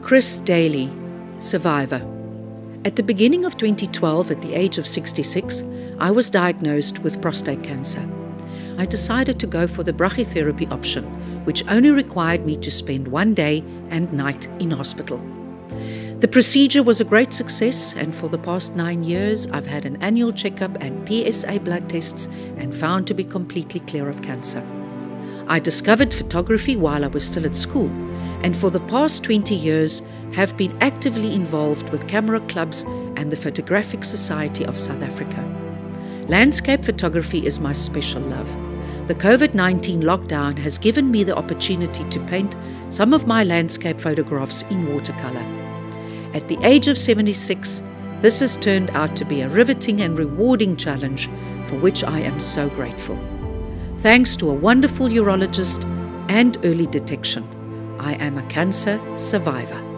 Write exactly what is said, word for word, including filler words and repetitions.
Chris Daly, survivor. At the beginning of twenty twelve, at the age of sixty-six, I was diagnosed with prostate cancer. I decided to go for the brachytherapy option, which only required me to spend one day and night in hospital. The procedure was a great success, and for the past nine years I've had an annual checkup and P S A blood tests and found to be completely clear of cancer. I discovered photography while I was still at school, and for the past twenty years have been actively involved with camera clubs and the Photographic Society of South Africa. Landscape photography is my special love. The COVID nineteen lockdown has given me the opportunity to paint some of my landscape photographs in watercolor. At the age of seventy-six, this has turned out to be a riveting and rewarding challenge for which I am so grateful. Thanks to a wonderful urologist and early detection, I am a cancer survivor.